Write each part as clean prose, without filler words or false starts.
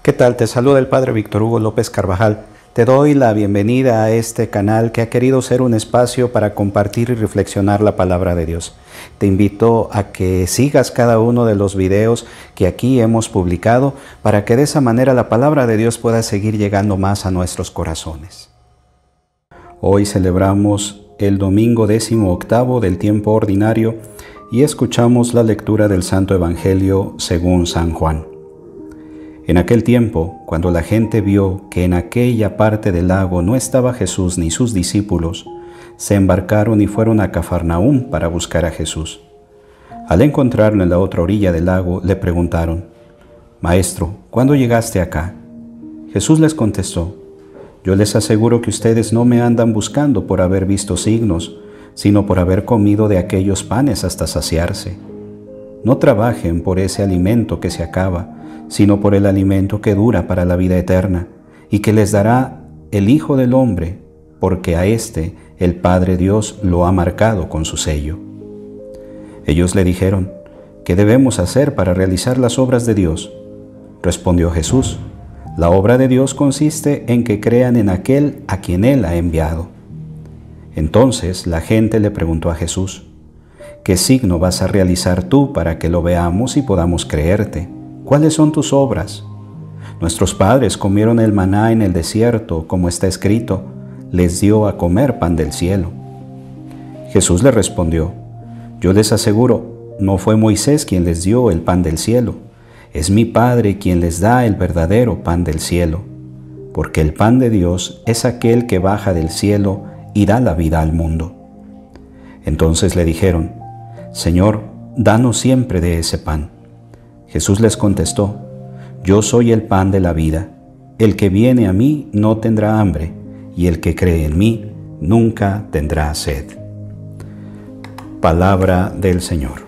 ¿Qué tal? Te saluda el Padre Víctor Hugo López Carvajal. Te doy la bienvenida a este canal que ha querido ser un espacio para compartir y reflexionar la palabra de Dios. Te invito a que sigas cada uno de los videos que aquí hemos publicado para que de esa manera la palabra de Dios pueda seguir llegando más a nuestros corazones. Hoy celebramos el domingo 18º del tiempo ordinario y escuchamos la lectura del Santo Evangelio según San Juan. En aquel tiempo, cuando la gente vio que en aquella parte del lago no estaba Jesús ni sus discípulos, se embarcaron y fueron a Cafarnaúm para buscar a Jesús. Al encontrarlo en la otra orilla del lago, le preguntaron: «Maestro, ¿cuándo llegaste acá?» Jesús les contestó: «Yo les aseguro que ustedes no me andan buscando por haber visto signos, sino por haber comido de aquellos panes hasta saciarse. No trabajen por ese alimento que se acaba, sino por el alimento que dura para la vida eterna, y que les dará el Hijo del Hombre, porque a éste el Padre Dios lo ha marcado con su sello». Ellos le dijeron: «¿Qué debemos hacer para realizar las obras de Dios?». Respondió Jesús: «La obra de Dios consiste en que crean en aquel a quien Él ha enviado». Entonces la gente le preguntó a Jesús: «¿Qué signo vas a realizar tú para que lo veamos y podamos creerte? ¿Cuáles son tus obras? Nuestros padres comieron el maná en el desierto, como está escrito: les dio a comer pan del cielo». Jesús le respondió: «Yo les aseguro, no fue Moisés quien les dio el pan del cielo, es mi Padre quien les da el verdadero pan del cielo, porque el pan de Dios es aquel que baja del cielo y da la vida al mundo». Entonces le dijeron: «Señor, danos siempre de ese pan». Jesús les contestó: «Yo soy el pan de la vida. El que viene a mí no tendrá hambre, y el que cree en mí nunca tendrá sed». Palabra del Señor.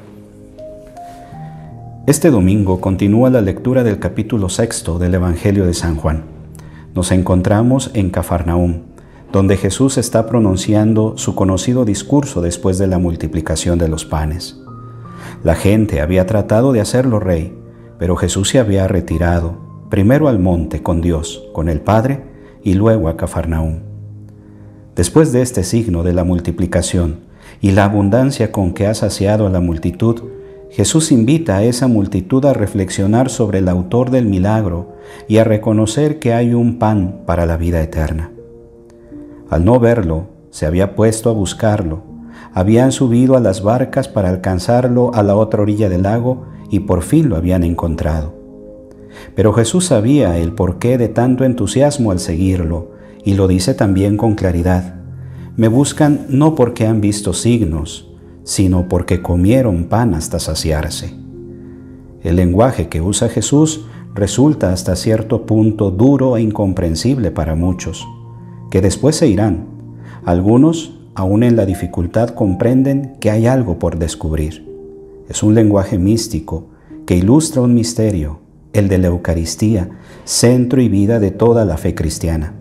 Este domingo continúa la lectura del capítulo 6 del Evangelio de San Juan. Nos encontramos en Cafarnaúm, donde Jesús está pronunciando su conocido discurso después de la multiplicación de los panes. La gente había tratado de hacerlo rey, pero Jesús se había retirado, primero al monte con Dios, con el Padre, y luego a Cafarnaúm. Después de este signo de la multiplicación y la abundancia con que ha saciado a la multitud, Jesús invita a esa multitud a reflexionar sobre el autor del milagro y a reconocer que hay un pan para la vida eterna. Al no verlo, se había puesto a buscarlo. Habían subido a las barcas para alcanzarlo a la otra orilla del lago y por fin lo habían encontrado. Pero Jesús sabía el porqué de tanto entusiasmo al seguirlo y lo dice también con claridad: «Me buscan no porque han visto signos, sino porque comieron pan hasta saciarse». El lenguaje que usa Jesús resulta hasta cierto punto duro e incomprensible para muchos, que después se irán. Algunos, aún en la dificultad, comprenden que hay algo por descubrir. Es un lenguaje místico que ilustra un misterio, el de la Eucaristía, centro y vida de toda la fe cristiana.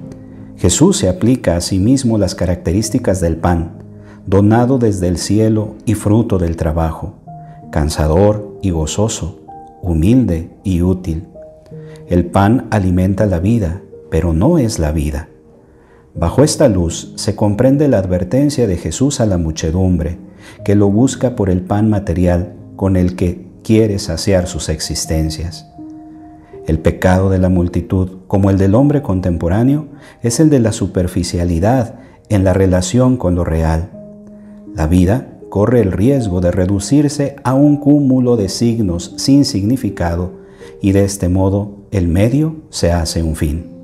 Jesús se aplica a sí mismo las características del pan, donado desde el cielo y fruto del trabajo, cansador y gozoso, humilde y útil. El pan alimenta la vida, pero no es la vida. Bajo esta luz se comprende la advertencia de Jesús a la muchedumbre, que lo busca por el pan material con el que quiere saciar sus existencias. El pecado de la multitud, como el del hombre contemporáneo, es el de la superficialidad en la relación con lo real. La vida corre el riesgo de reducirse a un cúmulo de signos sin significado, y de este modo el medio se hace un fin.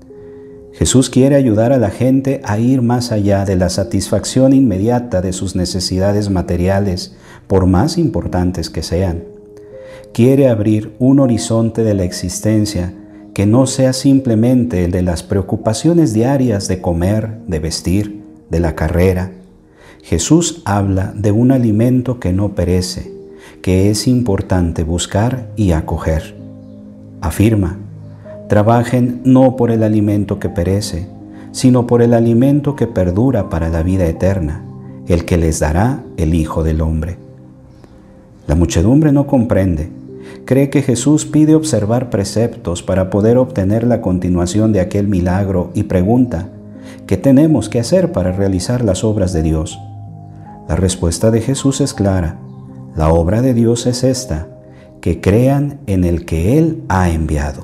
Jesús quiere ayudar a la gente a ir más allá de la satisfacción inmediata de sus necesidades materiales, por más importantes que sean. Quiere abrir un horizonte de la existencia que no sea simplemente el de las preocupaciones diarias de comer, de vestir, de la carrera. Jesús habla de un alimento que no perece, que es importante buscar y acoger. Afirma: «Trabajen no por el alimento que perece, sino por el alimento que perdura para la vida eterna, el que les dará el Hijo del Hombre». La muchedumbre no comprende Cree que Jesús pide observar preceptos para poder obtener la continuación de aquel milagro y pregunta, ¿qué tenemos que hacer para realizar las obras de Dios? La respuesta de Jesús es clara. La obra de Dios es esta, que crean en el que Él ha enviado.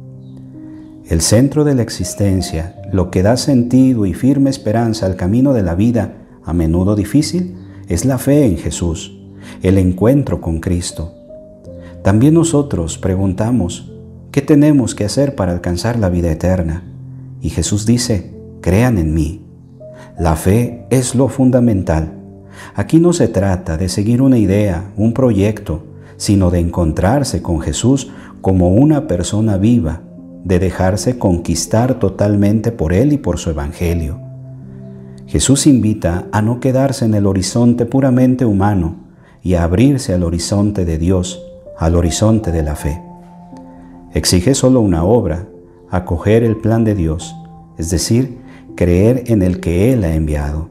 El centro de la existencia, lo que da sentido y firme esperanza al camino de la vida, a menudo difícil, es la fe en Jesús, el encuentro con Cristo. También nosotros preguntamos, ¿qué tenemos que hacer para alcanzar la vida eterna? Y Jesús dice, crean en mí. La fe es lo fundamental. Aquí no se trata de seguir una idea, un proyecto, sino de encontrarse con Jesús como una persona viva, de dejarse conquistar totalmente por Él y por su Evangelio. Jesús invita a no quedarse en el horizonte puramente humano y a abrirse al horizonte de Dios, al horizonte de la fe. Exige solo una obra, acoger el plan de Dios, es decir, creer en el que Él ha enviado.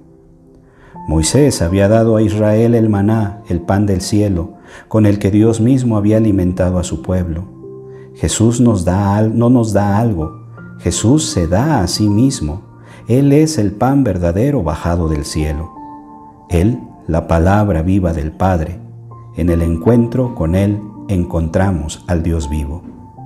Moisés había dado a Israel el maná, el pan del cielo, con el que Dios mismo había alimentado a su pueblo. Jesús no nos da algo, Jesús se da a sí mismo. Él es el pan verdadero bajado del cielo. Él, la palabra viva del Padre. En el encuentro con Él encontramos al Dios vivo.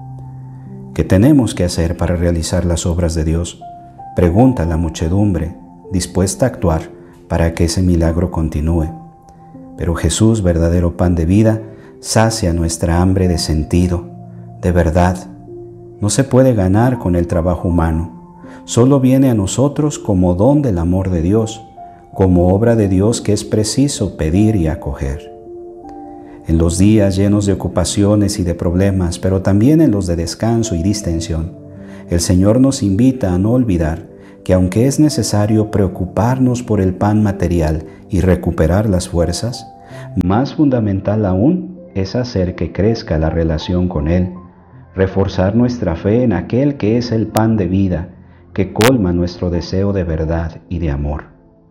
¿Qué tenemos que hacer para realizar las obras de Dios? Pregunta la muchedumbre, dispuesta a actuar para que ese milagro continúe. Pero Jesús, verdadero pan de vida, sacia nuestra hambre de sentido, de verdad. No se puede ganar con el trabajo humano. Solo viene a nosotros como don del amor de Dios, como obra de Dios que es preciso pedir y acoger. En los días llenos de ocupaciones y de problemas, pero también en los de descanso y distensión, el Señor nos invita a no olvidar que aunque es necesario preocuparnos por el pan material y recuperar las fuerzas, más fundamental aún es hacer que crezca la relación con Él, reforzar nuestra fe en aquel que es el pan de vida, que colma nuestro deseo de verdad y de amor.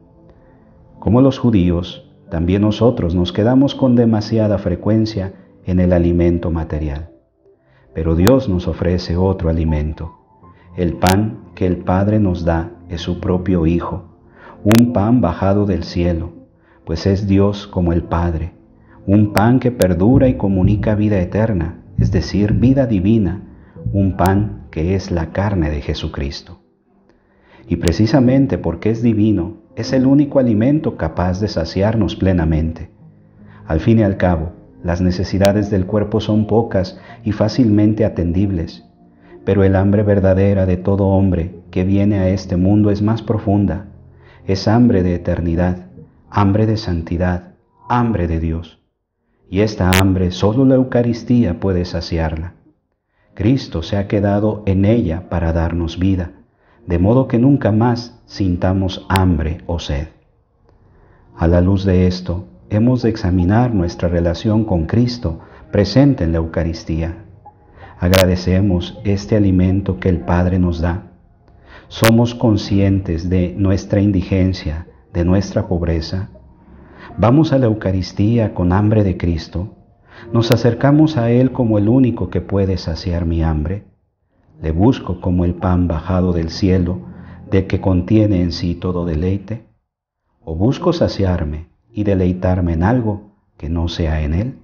Como los judíos, también nosotros nos quedamos con demasiada frecuencia en el alimento material. Pero Dios nos ofrece otro alimento. El pan que el Padre nos da es su propio Hijo, un pan bajado del cielo, pues es Dios como el Padre, un pan que perdura y comunica vida eterna, es decir, vida divina, un pan que es la carne de Jesucristo. Y precisamente porque es divino, es el único alimento capaz de saciarnos plenamente. Al fin y al cabo, las necesidades del cuerpo son pocas y fácilmente atendibles, pero el hambre verdadera de todo hombre que viene a este mundo es más profunda. Es hambre de eternidad, hambre de santidad, hambre de Dios. Y esta hambre solo la Eucaristía puede saciarla. Cristo se ha quedado en ella para darnos vida, de modo que nunca más sintamos hambre o sed. A la luz de esto, hemos de examinar nuestra relación con Cristo presente en la Eucaristía. Agradecemos este alimento que el Padre nos da. Somos conscientes de nuestra indigencia, de nuestra pobreza. Vamos a la Eucaristía con hambre de Cristo. Nos acercamos a Él como el único que puede saciar mi hambre. Le busco como el pan bajado del cielo, de que contiene en sí todo deleite. ¿O busco saciarme y deleitarme en algo que no sea en Él?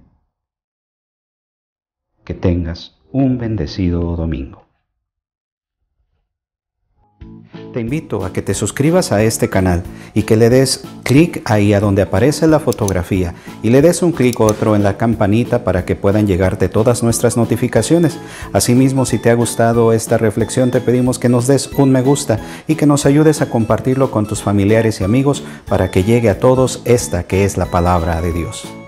Que tengas un bendecido domingo. Te invito a que te suscribas a este canal y que le des clic ahí a donde aparece la fotografía y le des un clic otro en la campanita para que puedan llegarte todas nuestras notificaciones. Asimismo, si te ha gustado esta reflexión, te pedimos que nos des un me gusta y que nos ayudes a compartirlo con tus familiares y amigos para que llegue a todos esta que es la palabra de Dios.